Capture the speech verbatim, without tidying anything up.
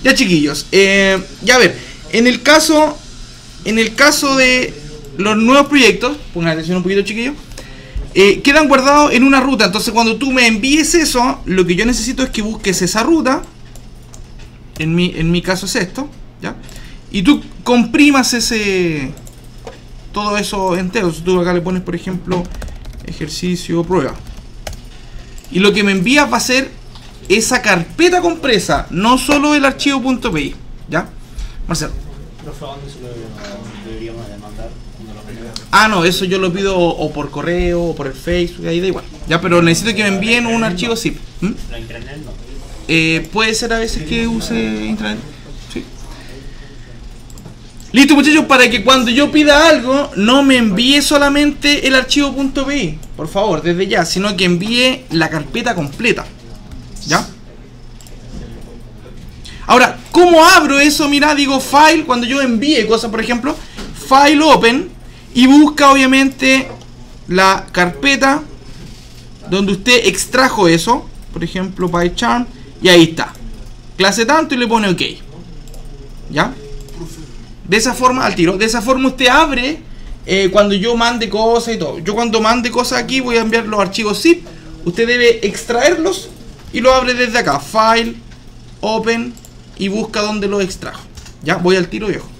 Ya, chiquillos, eh, ya a ver, en el caso, en el caso de los nuevos proyectos, pongan atención un poquito, chiquillos, eh, quedan guardados en una ruta. Entonces cuando tú me envíes eso, lo que yo necesito es que busques esa ruta. En mi, en mi caso es esto, ¿ya? Y tú comprimas ese, todo eso entero. Si tú acá le pones, por ejemplo, ejercicio, prueba, y lo que me envías va a ser esa carpeta compresa, no solo el archivo .pi, ¿ya? Marcelo. Ah, no, eso yo lo pido o, o por correo o por el Facebook, ahí da igual. Ya, pero necesito que me envíen un archivo zip. ¿Mm? La intranet no. Eh, puede ser a veces que use intranet. Sí. Listo, muchachos, para que cuando yo pida algo no me envíe solamente el archivo .pi, por favor, desde ya, sino que envíe la carpeta completa. ¿Ya? Ahora, ¿cómo abro eso? Mira, digo file, cuando yo envíe cosas, por ejemplo, file open, y busca obviamente la carpeta donde usted extrajo eso, por ejemplo, PyCharm, y ahí está, clase tanto, y le pone OK. ¿Ya? De esa forma, al tiro, de esa forma usted abre eh, cuando yo mande cosas y todo. Yo cuando mande cosas aquí voy a enviar los archivos zip, usted debe extraerlos y lo abre desde acá, file, open, y busca donde lo extrajo. Ya, voy al tiro, viejo.